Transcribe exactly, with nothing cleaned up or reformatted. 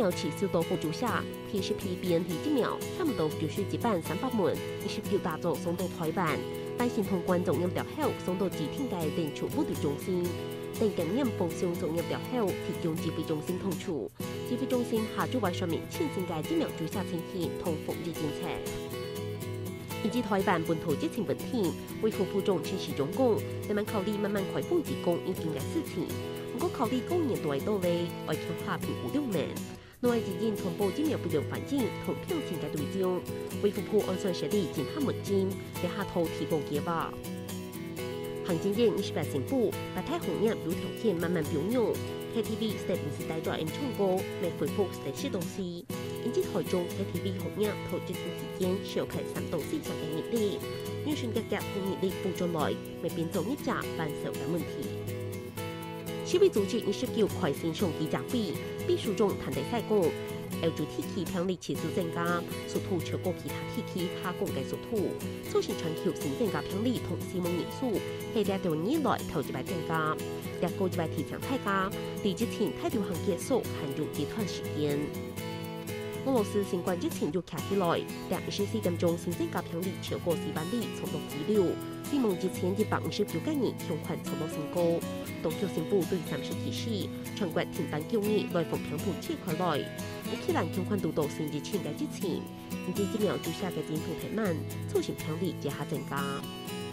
苗持续到付注下 T C P B N T 疫苗，差唔多就是一万三百门，二十九大作送到台灣，但先同觀眾入掉後送到指定嘅電處部隊中心。等經驗放鬆進入掉後，提供指揮中心通處。指揮中心下晝為上面前線嘅疫苗注射情形同防疫政策。以及台灣本土疫情問題，衛福部長陳時中講，人民考慮慢慢開放自工已經嘅事情。不過考慮今年度到嚟，外強化評估兩年。內外之間通報疫苗不良環境同票錢嘅對象，衛福部按算設立檢核門禁，在下頭提供結果。行政院二十八宣布，八大行業有條件慢慢表揚 K T V 實唔是大作演唱歌，未恢復實施東西。因此台中 K T V 行業頭疫情期間少開三到四場嘅熱力，預算價格同熱力補進來，未變做一家反手嘅問題。世衛組織二十九開線上記者會，秘書長譚德賽講 ，L G B T 病例持續增加，屬土超過其他地區下降嘅屬土，造成全球新增加病例同死亡人數係兩到年來頭一擺增加，兩個一擺提前太加，離疫情大流行結束還有一段時間。俄羅斯新冠疫情就卡起來，兩二十四點鐘新增加病例超過四萬例，創到紀錄，死亡一千一百五十九個人，相關創到新高。當局宣布對三十提示，全國停辦救援來防病毒切開來。烏克蘭相關都到新疫情嘅疫情，因此疫苗注射嘅進度太慢，造成病例一下增加。